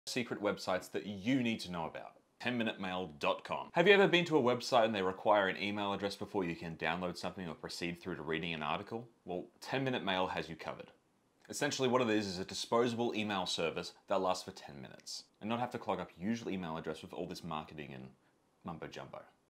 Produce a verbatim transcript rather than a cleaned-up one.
Secret websites that you need to know about. ten minute mail dot com. Have you ever been to a website and they require an email address before you can download something or proceed through to reading an article? Well, ten minute mail has you covered. Essentially what it is is a disposable email service that lasts for ten minutes and not have to clog up your usual email address with all this marketing and mumbo jumbo.